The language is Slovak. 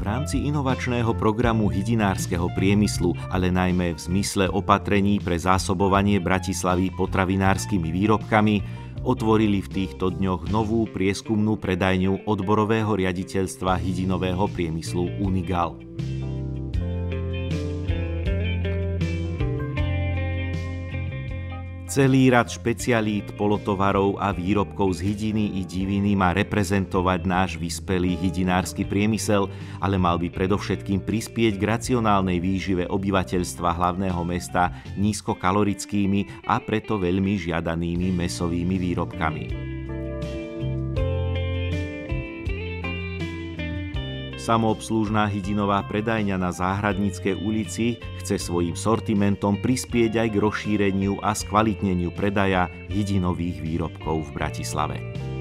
V rámci inovačného programu hydinárskeho priemyslu, ale najmä v zmysle opatrení pre zásobovanie Bratislavy potravinárskymi výrobkami, otvorili v týchto dňoch novú prieskumnú predajňu odborového riaditeľstva hydinového priemyslu Unigal. Celý rad špecialít, polotovarov a výrobkov z hydiny i diviny má reprezentovať náš vyspelý hydinársky priemysel, ale mal by predovšetkým prispieť k racionálnej výžive obyvateľstva hlavného mesta nízkokalorickými a preto veľmi žiadanými mäsovými výrobkami. Samoobslužná hydinová predajňa na Záhradníckej ulici chce svojím sortimentom prispieť aj k rozšíreniu a skvalitneniu predaja hydinových výrobkov v Bratislave.